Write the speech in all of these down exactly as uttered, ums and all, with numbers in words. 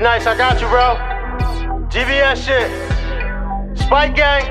D-Nice, I got you, bro. G V S shit. Spikegang.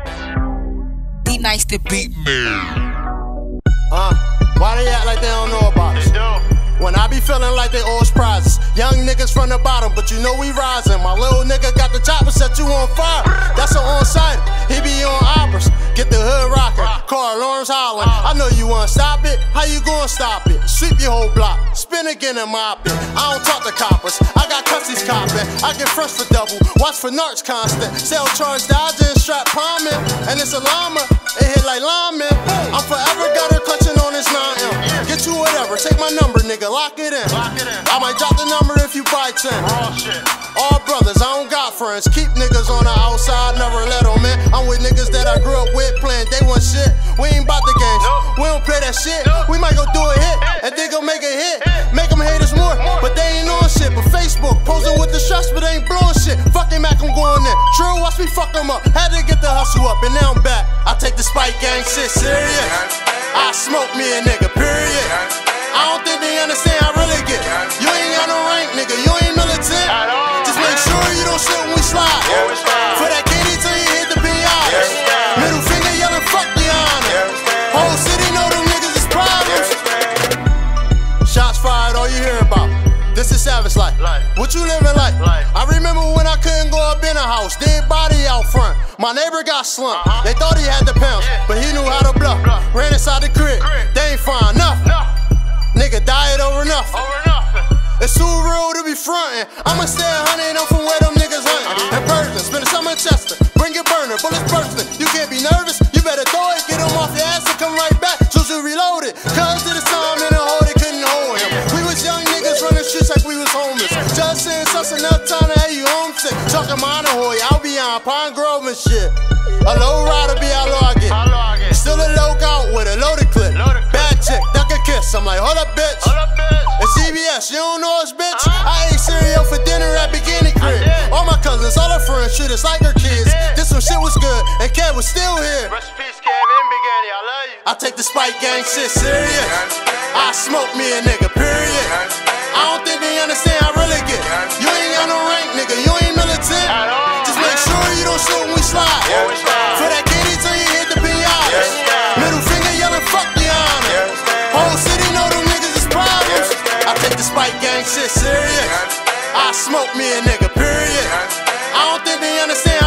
DniceDaBeatman. Uh, why they act like they don't know about us? They do. When I be feeling like they all prizes. Young niggas from the bottom, but you know we rising. My little nigga got the chopper, set you on fire. That's an on-site. He be on operas. Get the hood rockin'. Car alarms hollering. I know you wanna stop it. How you gonna stop it? Sweep your whole block. Spin again and mop it. I don't talk to coppers. I got cussies copping. I get fresh for double. Watch for narcs constant. Sell charge dodging, strap palming. And it's a llama. It hit like lineman. I'm forever got her clutching on this nine M. Get you whatever. Take my number, nigga. Lock it in. Lock it in. I might drop the number if you buy ten. Raw shit. All brothers, I don't got friends. Keep niggas on the outside, never let them in. I'm with niggas that I grew up with, playing day one shit. We ain't bout the games. Nope. We don't play that shit. Nope. We might go do a hit, and they gon' make a hit. Make them hate us more, but they ain't on shit. But Facebook, posing with the shots, but they ain't blowing shit. Fuck them, Mac, I'm going in. True, watch me fuck them up. Had to get the hustle up, and now I'm back. I take the Spikegang shit serious. I smoke me a nigga, period. I don't think they understand how I really get. You ain't got no rank, nigga. You ain't militant. At all. Just make sure you don't shit when we slide. Yeah, we slide. For that K D till you hit the P-Eyes. Yeah, Middle finger yelling, fuck the honor. Whole city know them niggas is problems. Shots fired, all you hear about. This is savage life. Life. What you living like? Life. I remember when I couldn't go up in a house. Dead body out front. My neighbor got slumped. Uh-huh. They thought he had the pounds, Yeah. but he knew how to bluff. Bluff. Ran inside the crib. Crib. They ain't find nothing. No. Nigga died over nothing. Over nothing. It's too real to be frontin'. I'ma stay a hundred, I'm from where them niggas huntin'. And Persian, spend the summer in Chester. Bring your burner, bullets bursting. You can't be nervous, you better throw it. Get him off your ass and come right back. Choose to reload it. Cause to the time in the hole, they couldn't hold him. We was young niggas running streets like we was homeless. Just saying sus enough time to have you homesick. Talking minor hoy, I'll be on Pine Grove and shit. A low rider be how low I get. How low I get. Still a low out with a loaded clip. Loaded clip. Bad chick, duck a kiss. I'm like, hold up, bitch. Hold up, bitch. It's C B S, you don't know us, bitch? Uh-huh. I ate cereal for dinner at Bikini Crib. did. All my cousins, all her friends, treat us like her kids. did. This some shit was good, and Kev was still here. Rest in peace, Kev and Bigani. I love you. I take the Spikegang shit serious. I smoke me a nigga, period. I don't think they understand how I really get. You ain't got no rank, nigga, you ain't militant. At all. Just make sure you don't shoot when we slide. Yeah, we slide. For that K D till you hit the P-Eyes. Yeah. Middle finger yelling, fuck the honor. Whole city know them niggas is problems. I take the Spikegang shit serious. I smoke me a nigga, period. I don't think they understand